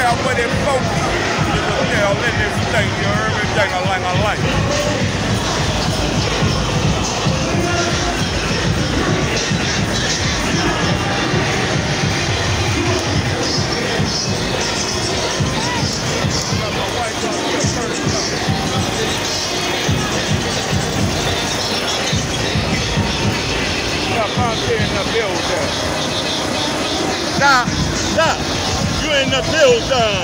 out with it focus. There's a tail in this thing, you heard me? Dang-a-lang-a-lang. In the building. Stop, stop. You in the building.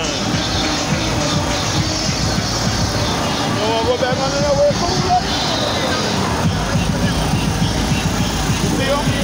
You wanna go back under that way? You see him?